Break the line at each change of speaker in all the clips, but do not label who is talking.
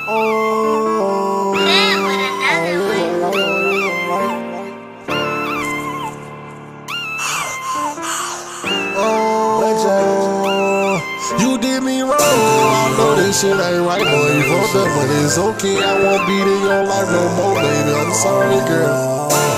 Oh, you did me wrong. I know this shit ain't right, boy. You fucked up, but it's okay. I won't be in your life no more, baby. I'm sorry, girl.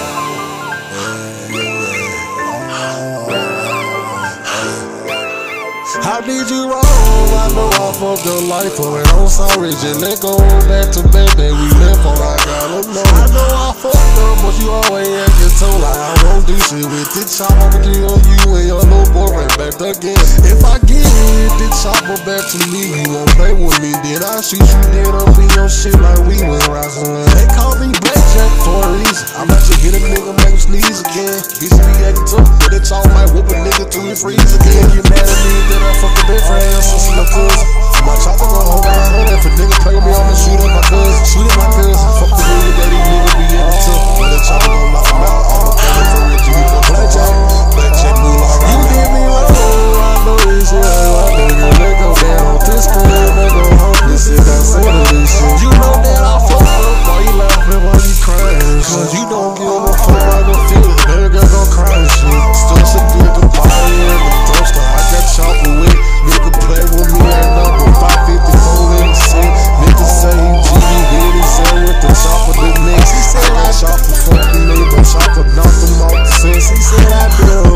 How did you wrong? I know I fucked your life up, and I'm sorry. Just let go back to baby. We left on, I gotta know. I know I fucked up, but you always acting so like I won't do shit with it. I'ma kill you and your little boyfriend back again. If I get the chopper back to me, you won't play with me. Then I shoot you dead up in your shit like we went wrestling. They call me Blackjack for a reason. I might just hit a nigga, make him sneeze again. Bitch be acting tough, but that y'all might whoop a nigga till he freeze again. Get mad at me, then I fuck a best friend, sister, no cousin. My chopper gon' hold my hand. If a nigga play with me, I'ma shoot at my cousin. Shoot at my cousin. Fuck the nigga that these niggas be acting tough. But that chopper gon' knock him out. I'ma play it for real till we go Blackjack. Blackjack move like you did me wrong. I know this shit ain't right, nigga. Let go down on this girl. Let go home. This shit got said of this shit. You know that I fucked up. Why you laughing? Why you crying? Cause you don't give a fuck how you feel. Baby girl gon' cry and shit. Still some good to buy in the dumpster. I got chopper with. Nigga play with me at number 554 in the set. Nigga say G, hit his head with the chopper the next. He said I shot for fucking nigga. Chopper knocked him off the sense. He said I did her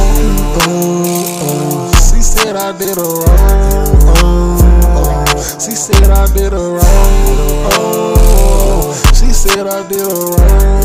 wrong. She said I did her wrong. She said I did her wrong. She said I did her wrong.